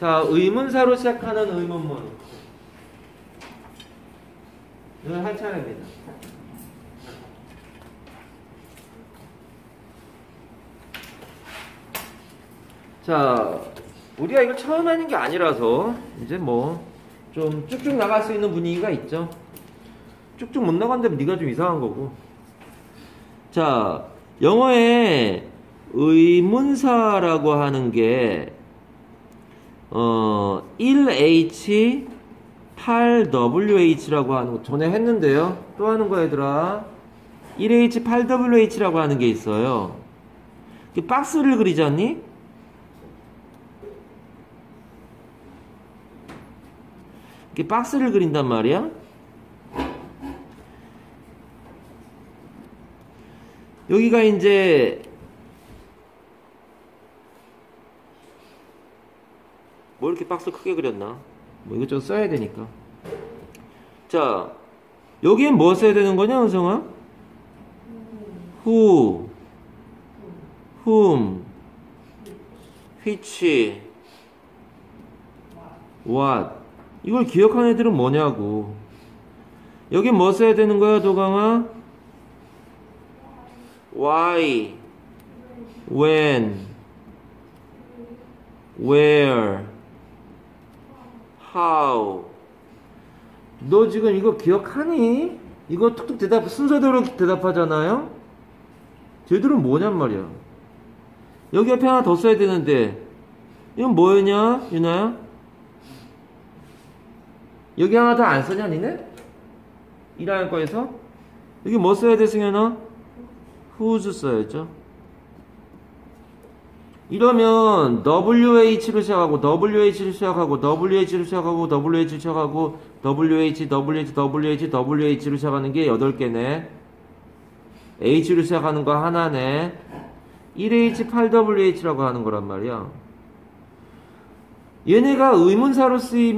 자, 의문사로 시작하는 의문문. 이건 한 차례입니다. 자, 우리가 이걸 처음 하는 게 아니라서 이제 뭐 좀 쭉쭉 나갈 수 있는 분위기가 있죠. 쭉쭉 못 나간다면 네가 좀 이상한 거고. 자, 영어에 의문사라고 하는 게 1H 8WH라고 하는 거 전에 했는데요. 또 하는 거 얘들아. 1H 8WH라고 하는 게 있어요. 박스를 그리지 않니? 이렇게 박스를 그린단 말이야. 여기가 이제 뭐 이렇게 박스 크게 그렸나? 뭐 이것저것 써야 되니까. 자, 여기엔 뭐 써야 되는 거냐, 은성아? Who, whom, which, what. 이걸 기억하는 애들은 뭐냐고. 여기 뭐 써야 되는 거야, 도강아? Why, when, where, how. 너 지금 이거 기억하니? 이거 툭툭 순서대로 대답하잖아요? 쟤들은 뭐냔 말이야. 여기 옆에 하나 더 써야 되는데, 이건 뭐였냐, 유나야? 여기 하나 더 안 쓰냐, 니네? 1학년 거에서? 여기 뭐 써야 돼, 승현아? whose 써야죠. 이러면 WH로 시작하고 WH로 시작하고 WH로 시작하고 WH로 시작하고 WH, WH, WH, WH로 시작하는 게 8개네. H로 시작하는 거 하나네. 1H, 8WH라고 하는 거란 말이야. 얘네가 의문사로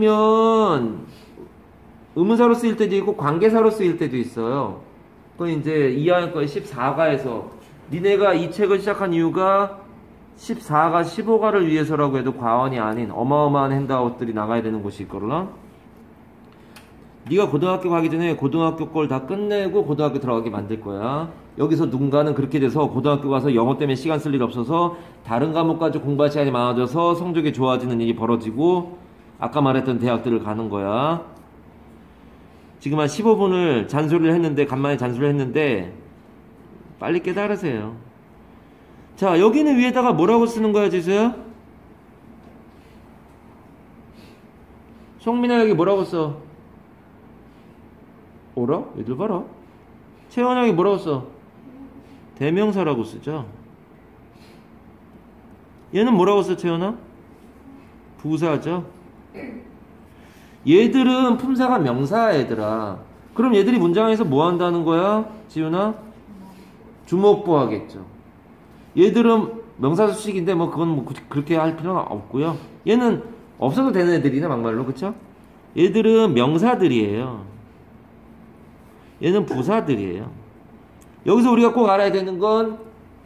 쓰일 때도 있고 관계사로 쓰일 때도 있어요. 그건 이제 2학년 거의 14가에서 니네가 이 책을 시작한 이유가 14가 15가를 위해서라고 해도 과언이 아닌 어마어마한 핸드아웃들이 나가야 되는 곳이 있거든. 네가 고등학교 가기 전에 고등학교 걸 다 끝내고 고등학교 들어가게 만들 거야. 여기서 누군가는 그렇게 돼서 고등학교 가서 영어 때문에 시간 쓸 일 없어서 다른 과목까지 공부할 시간이 많아져서 성적이 좋아지는 일이 벌어지고 아까 말했던 대학들을 가는 거야. 지금 한 15분을 잔소리를 했는데 간만에 잔소리를 했는데 빨리 깨달으세요. 자, 여기는 위에다가 뭐라고 쓰는 거야, 지수야? 성민아 여기 뭐라고 써? 어라? 얘들 봐라. 채원아 여기 뭐라고 써? 대명사라고 쓰죠. 얘는 뭐라고 써, 채원아? 부사죠. 얘들은 품사가 명사야, 얘들아. 그럼 얘들이 문장에서 뭐 한다는 거야, 지훈아? 주목부 하겠죠. 얘들은 명사 수식인데 뭐 그건 뭐 그렇게 할 필요는 없고요. 얘는 없어도 되는 애들이네, 막말로. 그쵸? 얘들은 명사들이에요. 얘는 부사들이에요. 여기서 우리가 꼭 알아야 되는 건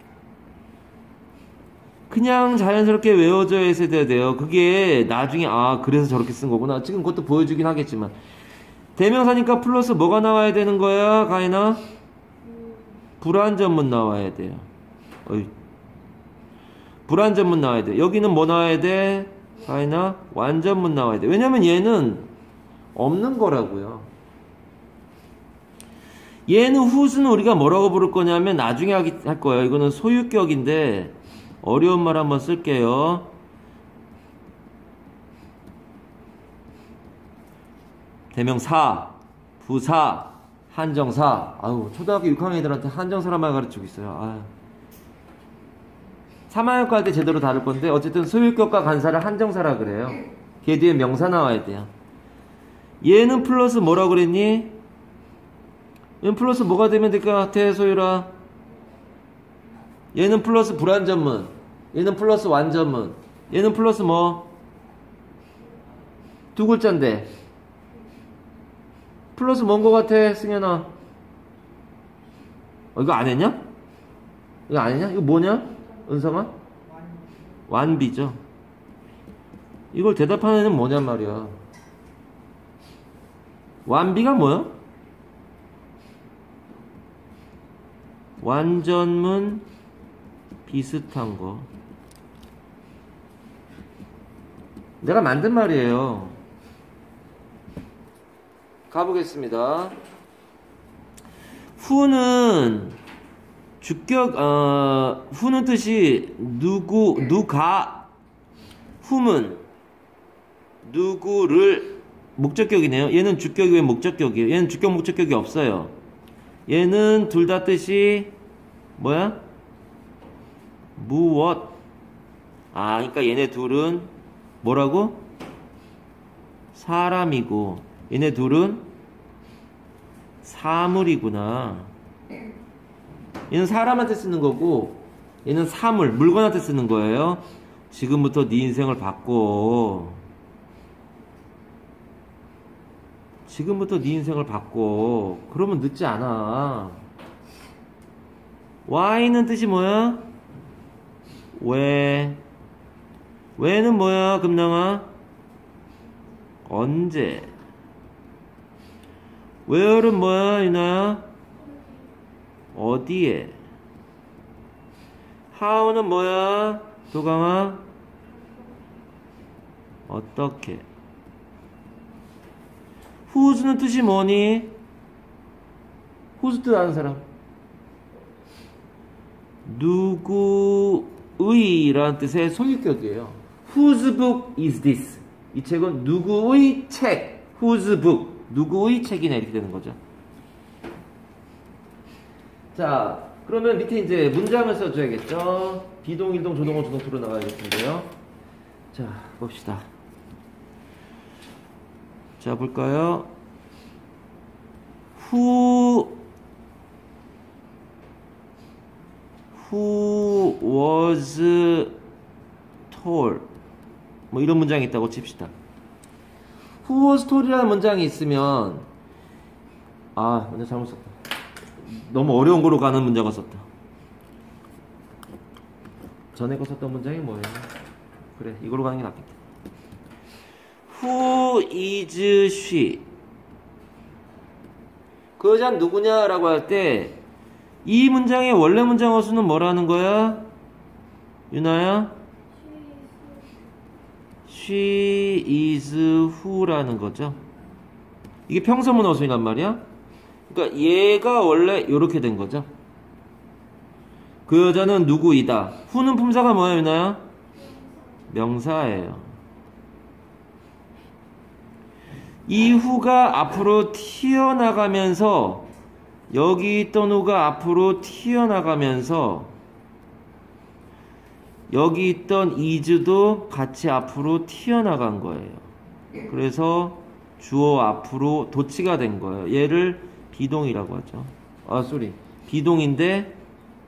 그냥 자연스럽게 외워져 있어야 돼요. 그게 나중에 그래서 저렇게 쓴 거구나. 지금 그것도 보여주긴 하겠지만 대명사니까 플러스 뭐가 나와야 되는 거야, 가인아? 불완전문 나와야 돼요. 불완전문 나와야 돼. 여기는 뭐 나와야 돼, 가인아? 완전문 나와야 돼. 왜냐면 얘는 없는 거라고요. 얘는 whose는 우리가 뭐라고 부를 거냐면 나중에 할 거예요. 이거는 소유격인데 어려운 말 한번 쓸게요. 대명사, 부사, 한정사. 아유, 초등학교 6학년 애들한테 한정사란 말 가르치고 있어요. 아유. 3학년 거 할 때 제대로 다룰 건데 어쨌든 소유격과 간사를 한정사라 그래요. 걔 뒤에 명사 나와야 돼요. 얘는 플러스 뭐라 그랬니? 얘는 플러스 뭐가 되면 될 것 같아, 소유라? 얘는 플러스 불완전문, 얘는 플러스 완전문, 얘는 플러스 뭐? 두 글자인데 플러스 뭔 것 같아, 승현아? 이거 안 했냐? 이거 안 했냐? 이거 뭐냐, 은성아? 완비죠. 이걸 대답하는 애는 뭐냔 말이야. 완비가 뭐야? 완전문 비슷한 거. 내가 만든 말이에요. 가보겠습니다. 후는 주격, 후는 뜻이 누가, 후문, 누구를, 목적격이네요. 얘는 주격이 왜 목적격이에요? 얘는 주격, 목적격이 없어요. 얘는 둘 다 뜻이, 뭐야? 무엇. 그러니까 얘네 둘은, 뭐라고? 사람이고, 얘네 둘은 사물이구나. 얘는 사람한테 쓰는 거고 얘는 사물, 물건한테 쓰는 거예요. 지금부터 네 인생을 바꿔. 지금부터 네 인생을 바꿔. 그러면 늦지 않아. why는 뜻이 뭐야? 왜. 왜는 뭐야, 금낭아? 언제. where은 뭐야, 유나야? 어디에. how는 뭐야, 도강아? 어떻게. whose는 뜻이 뭐니? whose 뜻 아는 사람? 누구의 라는 뜻의 소유격이에요. Whose book is this? 이 책은 누구의 책? Whose book? 누구의 책이냐 이렇게 되는 거죠. 자, 그러면 밑에 이제 문장을 써줘야겠죠. 비동, 일동, 조동어, 조동투로 나가야겠는데요. 자, 봅시다. 자, 볼까요? Who was tall? 뭐 이런 문장이 있다고 칩시다. Who was tall이라는 문장이 있으면 먼저 잘못 썼다. 너무 어려운 거로 가는 문장을 썼다. 전에 거 썼던 문장이 뭐예요? 그래, 이걸로 가는 게 낫겠다. Who is she? 그 여자는 누구냐라고 할 때 이 문장의 원래 문장 어수는 뭐라는 거야? 유나야? She is who라는 거죠. 이게 평서문 어순이란 말이야. 그러니까 얘가 원래 이렇게 된 거죠. 그 여자는 누구이다. who는 품사가 뭐야, 유나야? 명사예요. 이 who가 앞으로 튀어나가면서 여기 있던 who가 앞으로 튀어나가면서 여기 있던 is도 같이 앞으로 튀어나간 거예요. 그래서 주어 앞으로 도치가 된 거예요. 얘를 비동이라고 하죠. 비동인데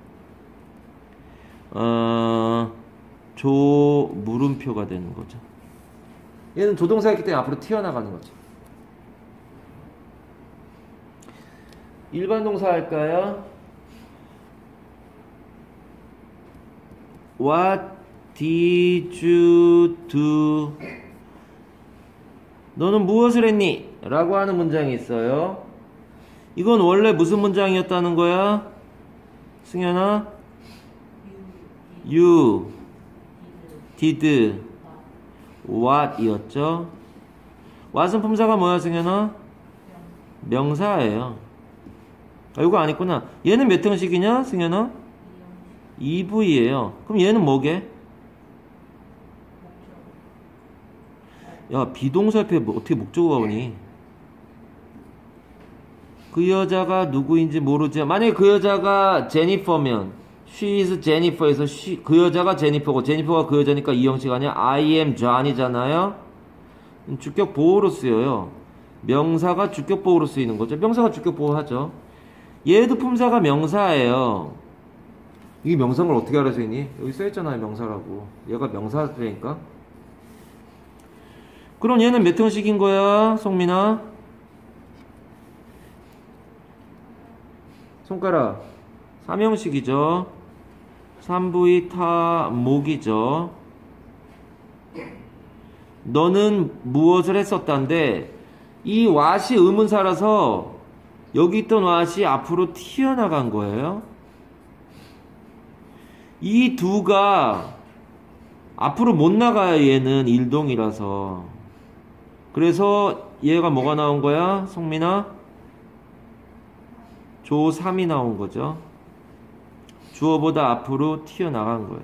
조 물음표가 되는 거죠. 얘는 조동사였기 때문에 앞으로 튀어나가는 거죠. 일반 동사 할까요? What did you do? 너는 무엇을 했니? 라고 하는 문장이 있어요. 이건 원래 무슨 문장이었다는 거야? 승현아? You did what 이었죠? what은 품사가 뭐야, 승현아? 명사예요. 이거 안 했구나. 얘는 몇 형식이냐, 승현아? 2V예요. 그럼 얘는 뭐게? 야, 비동사 옆에 어떻게 목적어가 오니? 그 여자가 누구인지 모르지. 만약에 그 여자가 제니퍼면 She is Jennifer에서 그 여자가 제니퍼고 제니퍼가 그 여자니까 이 형식 아니야? I am John이잖아요. 주격 보호로 쓰여요. 명사가 주격 보호로 쓰이는 거죠. 명사가 주격 보호하죠. 얘도 품사가 명사예요. 이게 명사인 걸 어떻게 알아서있니? 여기 써있잖아요, 명사라고. 얘가 명사라니까. 그럼 얘는 몇 형식인 거야, 송민아? 손가락 3형식이죠. 3V 타 목이죠. 너는 무엇을 했었다인데 이 what이 의문사라서 여기 있던 what이 앞으로 튀어나간 거예요. 이 두가 앞으로 못 나가요. 얘는 일동이라서. 그래서 얘가 뭐가 나온 거야? 성민아? 조 3이 나온 거죠. 주어보다 앞으로 튀어나간 거예요.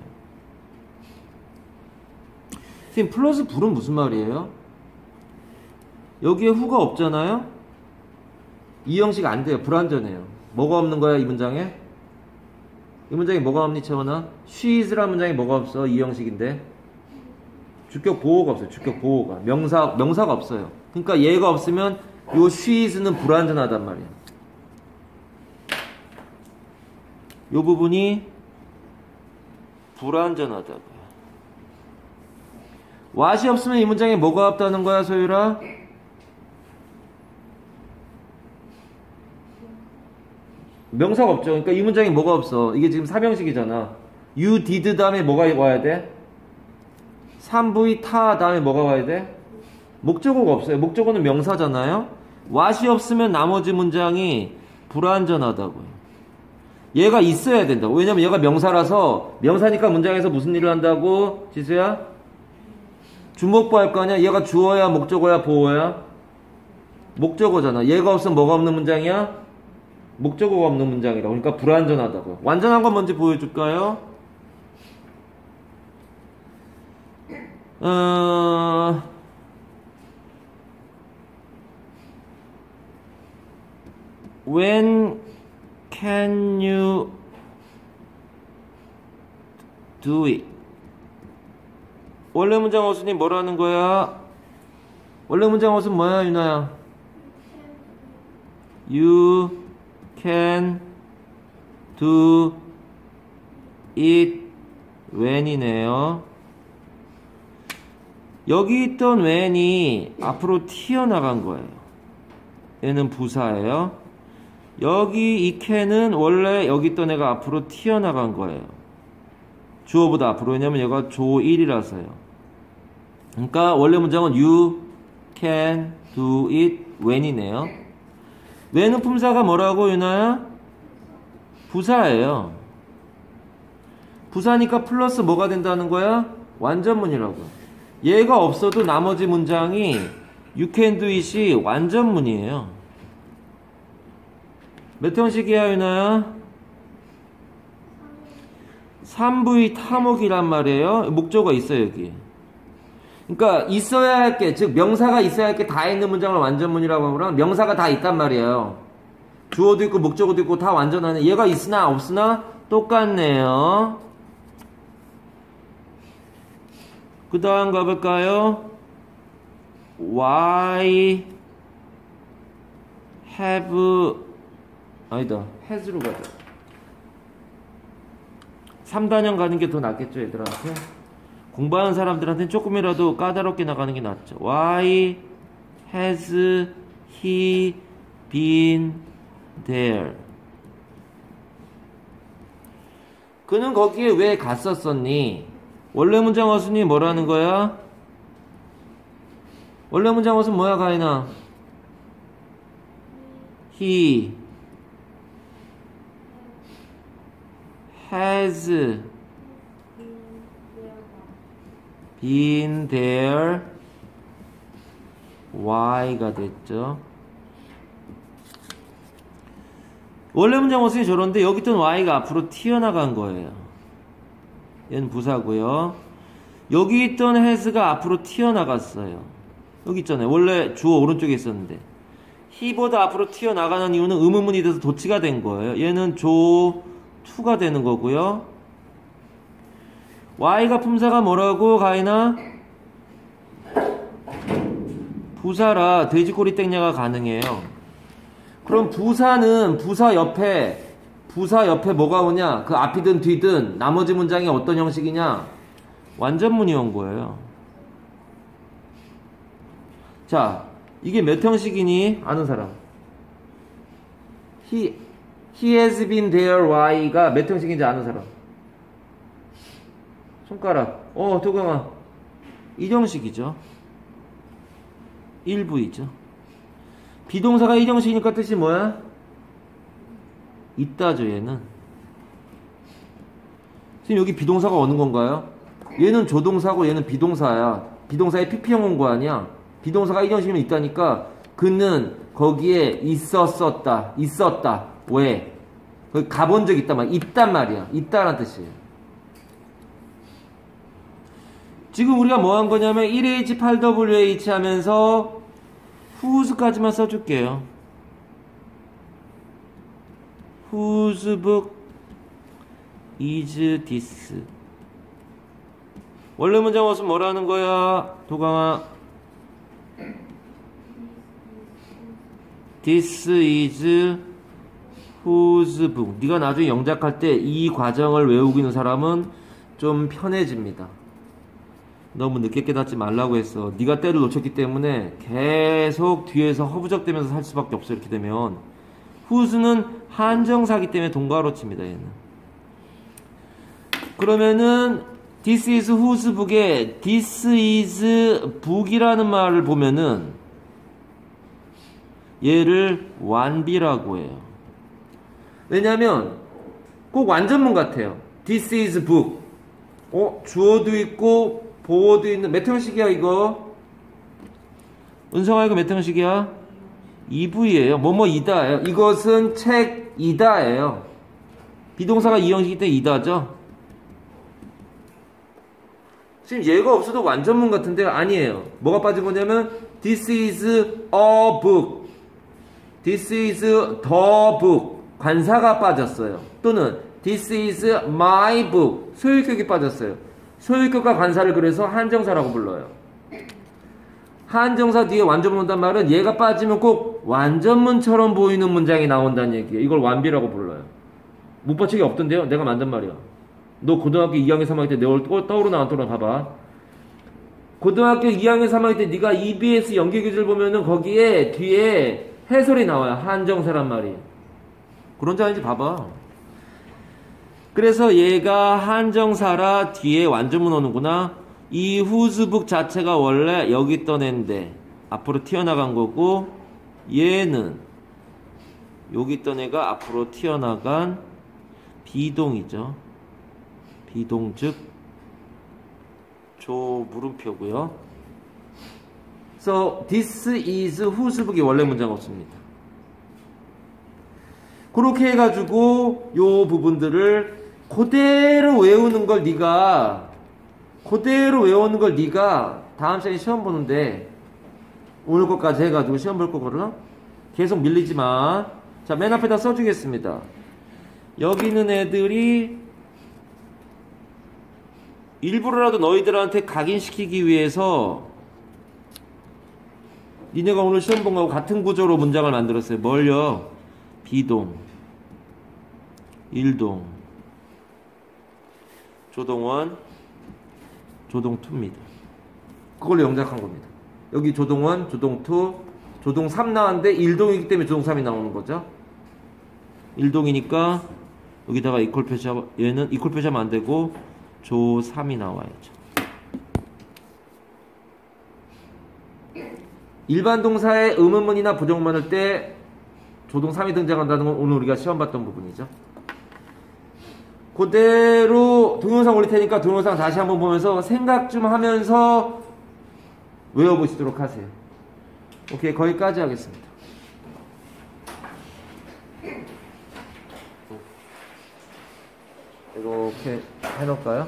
선생님, 플러스 불은 무슨 말이에요? 여기에 who가 없잖아요? 이 형식 안 돼요. 불완전해요. 뭐가 없는 거야, 이 문장에? 이 문장에 뭐가 없니, 채원아? she is라는 문장에 뭐가 없어? 이 형식인데. 주격 보호가 없어요. 주격 보호가. 명사가 없어요. 그러니까 얘가 없으면 요 she is는 불완전하단 말이에요. 요 부분이 불완전하다고요. what이 없으면 이 문장에 뭐가 없다는 거야, 소율아? 명사가 없죠. 그러니까 이 문장에 뭐가 없어. 이게 지금 사명식이잖아. you did 다음에 뭐가 와야 돼? 3V 타 다음에 뭐가 와야 돼? 목적어가 없어요. 목적어는 명사잖아요. what이 없으면 나머지 문장이 불완전하다고요. 얘가 있어야 된다고. 왜냐면 얘가 명사라서, 명사니까 문장에서 무슨 일을 한다고? 지수야? 주목부 할 거 아니야? 얘가 주어야 목적어야 보어야? 목적어잖아. 얘가 없으면 뭐가 없는 문장이야? 목적어가 없는 문장이라고. 그러니까 불완전하다고요. 완전한 건 뭔지 보여줄까요? When can you do it? 원래 문장 어순이 뭐라는 거야? 원래 문장 어순 뭐야, 유나야? You can do it when이네요. 여기 있던 when이 앞으로 튀어나간 거예요. 얘는 부사예요. 여기 이 can은 원래 여기 있던 애가 앞으로 튀어나간 거예요. 주어보다 앞으로. 왜냐면 얘가 조 1이라서요. 그러니까 원래 문장은 you can do it when이네요. when은 품사가 뭐라고, 유나야? 부사예요. 부사니까 플러스 뭐가 된다는 거야? 완전문이라고. 얘가 없어도 나머지 문장이 you can do it이 완전문이에요. 몇 형식이야, 유나야? 3V 타목이란 말이에요. 목적어가 있어요, 여기. 그러니까 있어야 할 게, 즉 명사가 있어야 할 게 다 있는 문장을 완전문이라고 하면 명사가 다 있단 말이에요. 주어도 있고 목적어도 있고 다 완전하네. 얘가 있으나 없으나 똑같네요. 그 다음 가볼까요? Why have, 아니다, has로 가자. 3단형 가는 게 더 낫겠죠, 얘들한테? 공부하는 사람들한테는 조금이라도 까다롭게 나가는 게 낫죠. Why has he been there? 그는 거기에 왜 갔었었니? 원래 문장 어순이 뭐라는 거야? 원래 문장 어순 뭐야, 가인아? He has been there. Why가 됐죠. 원래 문장 어순이 저런데 여기 있던 Y가 앞으로 튀어나간 거예요. 얘는 부사고요. 여기 있던 has가 앞으로 튀어나갔어요. 여기 있잖아요. 원래 주어 오른쪽에 있었는데 he보다 앞으로 튀어나가는 이유는 의문문이 돼서 도치가 된 거예요. 얘는 조 2가 되는 거고요. Y가 품사가 뭐라고, 가인아? 부사라 돼지꼬리 땡냐가 가능해요. 그럼 부사는 부사 옆에 뭐가 오냐? 그 앞이든 뒤든 나머지 문장이 어떤 형식이냐? 완전문이 온 거예요. 자, 이게 몇 형식이니? 아는 사람. He has been there. Y가 몇 형식인지 아는 사람. 손가락. 도경아. 1형식이죠. 일부이죠. 비동사가 이 형식이니까 뜻이 뭐야? 있다죠, 얘는. 지금 여기 비동사가 어느 건가요? 얘는 조동사고 얘는 비동사야. 비동사의 PP형 온 거 아니야? 비동사가 이 형식이면 있다니까 그는 거기에 있었다. 왜? 거기 가본 적 있단 말이야. 있단 말이야. 있다란 뜻이에요. 지금 우리가 뭐 한 거냐면 1H, 8WH 하면서 whose까지만 써줄게요. whose book is this? 원래 문장 없으면 뭐라는 거야? 도강아. This is whose book. 네가 나중에 영작할 때 이 과정을 외우고 있는 사람은 좀 편해집니다. 너무 늦게 깨닫지 말라고 했어. 네가 때를 놓쳤기 때문에 계속 뒤에서 허부적대면서 살 수밖에 없어. 이렇게 되면 whose는 한정사기 때문에 동가로 칩니다. 얘는. 그러면은 this is whose book에 this is book이라는 말을 보면은 얘를 완비라고 해요. 왜냐면 꼭 완전문 같아요. This is book. 주어도 있고 보어도 있는 몇 형식이야 이거? 은성아 이거 몇 형식이야? 2부이에요. 뭐뭐이다예요. 이것은 책이다예요. 비동사가 이 형식이기 때문에 이다죠. 지금 얘가 없어도 완전문 같은데 아니에요. 뭐가 빠진 거냐면 This is a book. This is the book. 관사가 빠졌어요. 또는 This is my book. 소유격이 빠졌어요. 소유격과 관사를 그래서 한정사라고 불러요. 한정사 뒤에 완전문 온단 말은 얘가 빠지면 꼭 완전문처럼 보이는 문장이 나온다는 얘기예요. 이걸 완비라고 불러요. 문법책이 없던데요? 내가 만든 말이야. 너 고등학교 2학년 3학년 때 내 얼굴 떠오르나 안 떠오르나 봐봐. 고등학교 2학년 3학년 때 네가 EBS 연기교재를 보면은 거기에 뒤에 해설이 나와요. 한정사란 말이. 그런지 아닌지 봐봐. 그래서 얘가 한정사라 뒤에 완전문 오는구나. 이 whosebook 자체가 원래 여기 있던 애인데 앞으로 튀어나간 거고 얘는 여기 있던 애가 앞으로 튀어나간 비동이죠. 비동 즉 조 물음표고요. So this is whosebook이 원래 문장 없습니다. 그렇게 해가지고 요 부분들을 그대로 외우는 걸 네가 다음 시간에 시험 보는데 오늘 것까지 해가지고 시험 볼 거거든. 계속 밀리지 마. 자, 맨 앞에다 써주겠습니다. 여기 있는 애들이 일부러라도 너희들한테 각인시키기 위해서 니네가 오늘 시험 본 거하고 같은 구조로 문장을 만들었어요. 뭘요? 비동, 일동, 조동원, 조동투입니다. 그걸로 영작한 겁니다. 여기 조동원, 조동투, 조동3 나왔는데 일동이기 때문에 조동3이 나오는 거죠. 일동이니까 여기다가 이퀄 표시하면 얘는 이퀄 표시하면 안 되고 조3이 나와야죠. 일반 동사의 의문문이나 부정문일 때 조동3이 등장한다는 건 오늘 우리가 시험 봤던 부분이죠. 그대로 동영상 올릴 테니까 동영상 다시 한번 보면서 생각 좀 하면서 외워보시도록 하세요. 오케이, 거기까지 하겠습니다. 이렇게 해놓을까요?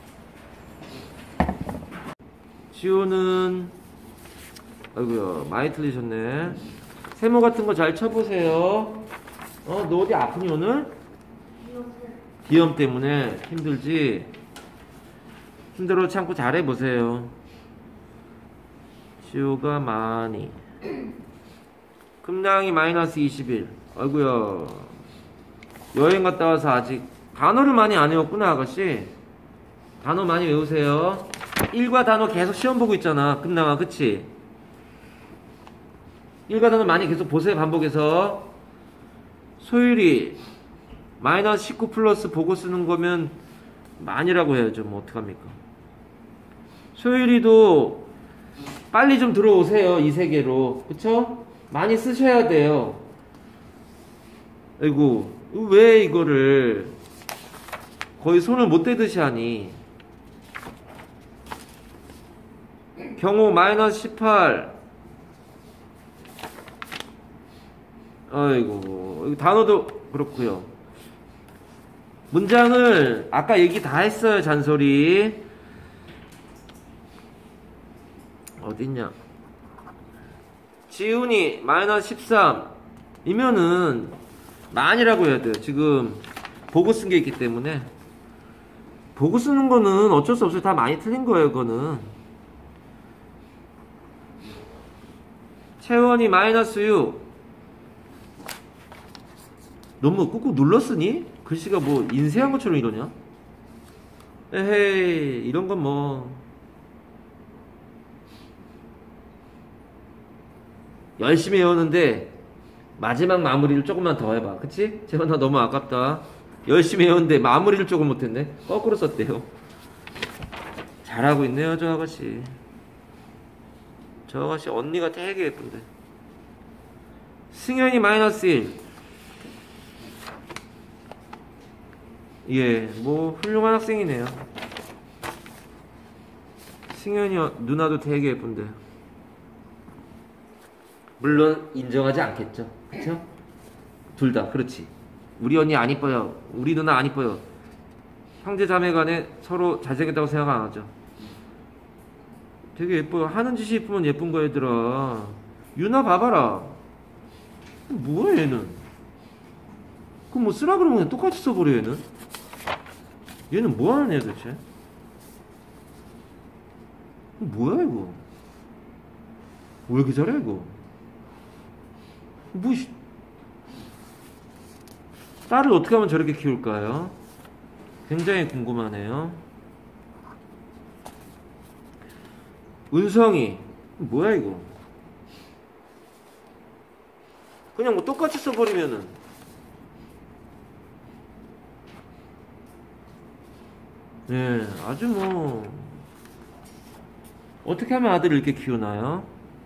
지우는 아이고야 많이 틀리셨네. 세모 같은 거 잘 쳐보세요. 너 어디 아프니 오늘? 비염 때문에 힘들지? 힘들어 참고 잘해보세요. 지우가 많이 금량이 마이너스 21. 아이고야 여행 갔다 와서 아직 단어를 많이 안 외웠구나 아가씨. 단어 많이 외우세요. 1과 단어 계속 시험 보고 있잖아 금량아, 그치? 1과 단어 많이 계속 보세요. 반복해서. 소율이 마이너스 19 플러스 보고 쓰는 거면 많이라고 해야죠. 뭐 어떡합니까? 소율이도 빨리 좀 들어오세요. 이 세계로. 그쵸? 많이 쓰셔야 돼요. 아이고, 왜 이거를 거의 손을 못 대듯이 하니? 경호 마이너스 18. 아이고, 단어도 그렇고요. 문장을 아까 얘기 다 했어요. 잔소리. 어딨냐? 지훈이 마이너스 13 이면은 만이라고 해야 돼요. 지금 보고 쓴 게 있기 때문에. 보고 쓰는 거는 어쩔 수 없어요. 다 많이 틀린 거예요. 그거는. 채원이 마이너스 6. 너무 꾹꾹 눌렀으니? 글씨가 뭐 인쇄한 것처럼 이러냐? 에헤이, 이런 건 뭐 열심히 외웠는데 마지막 마무리를 조금만 더 해봐. 그치? 제발 나 너무 아깝다. 열심히 외웠는데 마무리를 조금 못했네. 거꾸로 썼대요. 잘하고 있네요 저 아가씨. 저 아가씨 언니가 되게 예쁜데. 승현이 마이너스 1. 예, 뭐 훌륭한 학생이네요. 승현이 누나도 되게 예쁜데. 물론 인정하지 않겠죠. 그쵸? 둘 다 그렇지. 우리 언니 안 이뻐요. 우리 누나 안 이뻐요. 형제 자매 간에 서로 잘생겼다고 생각 안 하죠. 되게 예뻐요. 하는 짓이 예쁘면 예쁜 거 얘들아. 유나 봐봐라. 뭐야 얘는. 그럼 뭐 쓰라 그러면 그냥 똑같이 써버려 얘는. 얘는 뭐하는 애야 도대체. 뭐야 이거. 왜 이렇게 잘해 이거. 뭐 딸을 어떻게 하면 저렇게 키울까요? 굉장히 궁금하네요. 은성이 뭐야 이거. 그냥 뭐 똑같이 써버리면은. 네, 아주 뭐 어떻게 하면 아들을 이렇게 키우나요?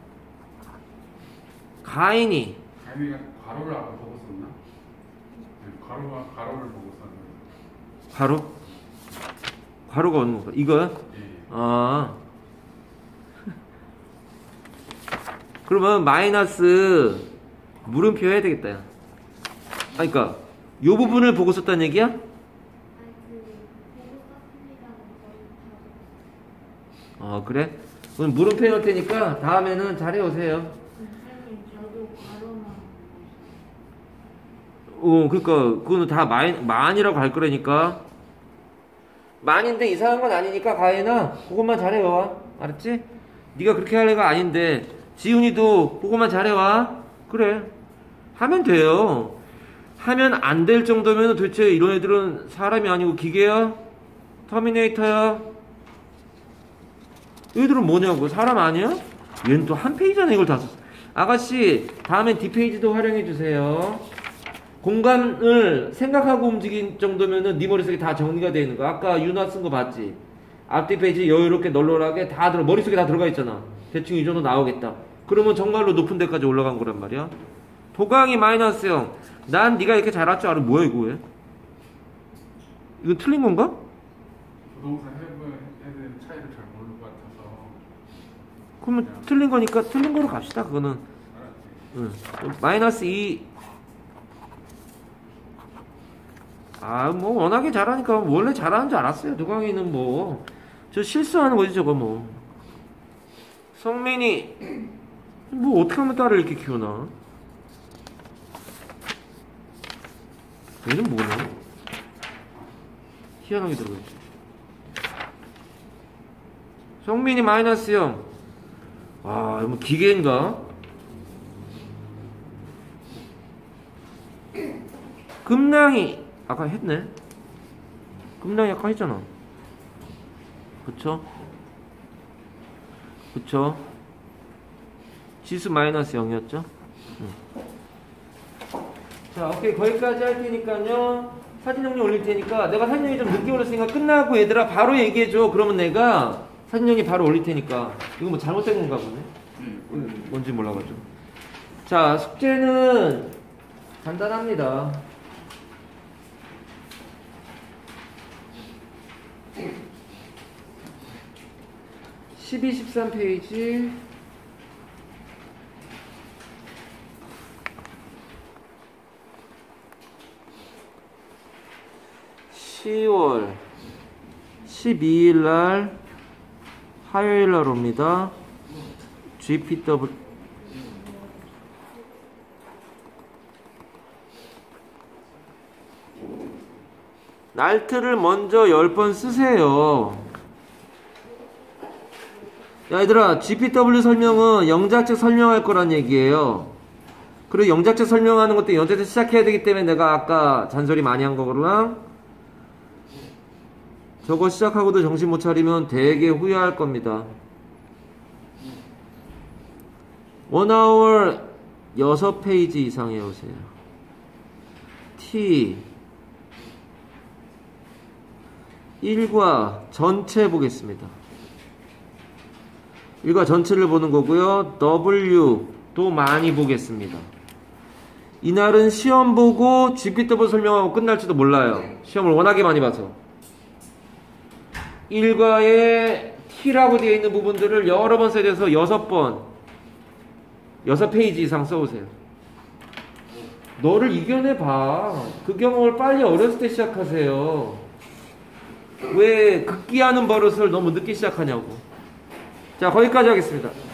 가인이 가로를 아까 보고 썼나? 네, 가로를 보고 썼는데. 가로? 가로가 어느 건가? 이거요? 예. 아. 그러면 마이너스 물음표 해야 되겠다. 야. 아, 그니까 요 부분을 보고 썼다는 얘기야? 그래? 그럼 물음표 해놓을 테니까 다음에는 잘 해오세요. 그니까 그거는 다 만이라고 할 거라니까. 만인데 이상한 건 아니니까 가인아 그것만 잘해와. 알았지? 네가 그렇게 할 애가 아닌데. 지훈이도 그것만 잘해와. 그래 하면 돼요. 하면 안 될 정도면 도대체 이런 애들은 사람이 아니고 기계야? 터미네이터야? 얘들은 뭐냐고. 사람 아니야? 얘는 또 한 페이지 안에 이걸 다 썼어. 아가씨 다음엔 뒷페이지도 활용해주세요. 공간을 생각하고 움직인 정도면은 네 머릿속에 다 정리가 되어 있는 거야. 아까 유나 쓴 거 봤지? 앞뒤 페이지 여유롭게 널널하게 다 머릿속에 다 들어가 있잖아. 대충 이 정도 나오겠다. 그러면 정말로 높은 데까지 올라간 거란 말이야. 도강이 마이너스 0. 난 네가 이렇게 잘할 줄 알아. 뭐야 이거 왜? 이거 틀린 건가? 부동산 해본 차이를 잘 모를 것 같아서. 그러면 틀린 거니까 틀린 거로 갑시다. 그거는. 응. 마이너스 2. 뭐 워낙에 잘하니까 원래 잘하는 줄 알았어요. 도강이는 뭐 저 실수하는 거지 저거 뭐. 성민이 뭐 어떻게 하면 딸을 이렇게 키우나? 얘는 뭐냐? 희한하게 들어가있지. 성민이 마이너스 0. 이거 뭐 기계인가? 금낭이 아까 했네. 금낭이 아까 했잖아. 그쵸? 그쵸? 지수 마이너스 0이었죠? 자, 오케이. 거기까지 할 테니까요. 사진 정리 올릴 테니까 내가 사진 정리 좀 늦게 올렸으니까 끝나고 얘들아 바로 얘기해줘. 그러면 내가 사진 형이 바로 올릴 테니까. 이거 뭐 잘못된 건가 보네. 뭔지 몰라가지고. 자, 숙제는 간단합니다. 12, 13페이지. (10월 12일날) 화요일날 옵니다. GPW 날트를 먼저 10번 쓰세요. 야, 얘들아, GPW 설명은 영작책 설명할 거란 얘기예요. 그리고 영작책 설명하는 것도 연대에서 시작해야 되기 때문에 내가 아까 잔소리 많이 한 거구나. 저거 시작하고도 정신 못 차리면 되게 후회할 겁니다. 원아워 6페이지 이상 해오세요. T 1과 전체 보겠습니다. 1과 전체를 보는 거고요. W도 많이 보겠습니다. 이날은 시험 보고 GPW 설명하고 끝날지도 몰라요. 시험을 워낙에 많이 봐서. 1과에 T라고 되어 있는 부분들을 여러 번 써야 돼서 6번 6페이지 이상 써오세요. 너를 이겨내봐. 그 경험을 빨리 어렸을 때 시작하세요. 왜 극기하는 버릇을 너무 늦게 시작하냐고. 자, 거기까지 하겠습니다.